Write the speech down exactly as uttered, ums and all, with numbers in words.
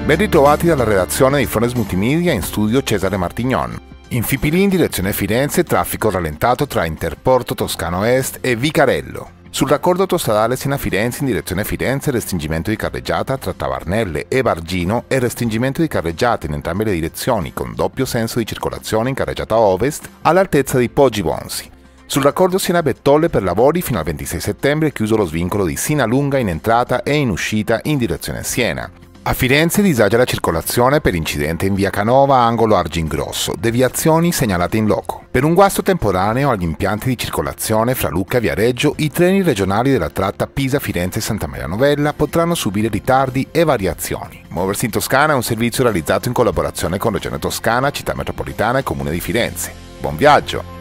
Ben ritrovati dalla redazione di Fornes Multimedia, in studio Cesare Martignon. In Fipili in direzione Firenze, traffico rallentato tra Interporto Toscano Est e Vicarello. Sul raccordo autostradale Siena-Firenze in direzione Firenze, restringimento di carreggiata tra Tavarnelle e Bargino e restringimento di carreggiata in entrambe le direzioni con doppio senso di circolazione in carreggiata ovest all'altezza di Poggi Bonsi. Sul raccordo Siena-Bettolle per lavori fino al ventisei settembre è chiuso lo svincolo di Sinalunga in entrata e in uscita in direzione Siena. A Firenze disagia la circolazione per incidente in via Canova, angolo Argingrosso, deviazioni segnalate in loco. Per un guasto temporaneo agli impianti di circolazione fra Lucca e Viareggio, i treni regionali della tratta Pisa-Firenze-Santa Maria Novella potranno subire ritardi e variazioni. Muoversi in Toscana è un servizio realizzato in collaborazione con Regione Toscana, Città Metropolitana e Comune di Firenze. Buon viaggio!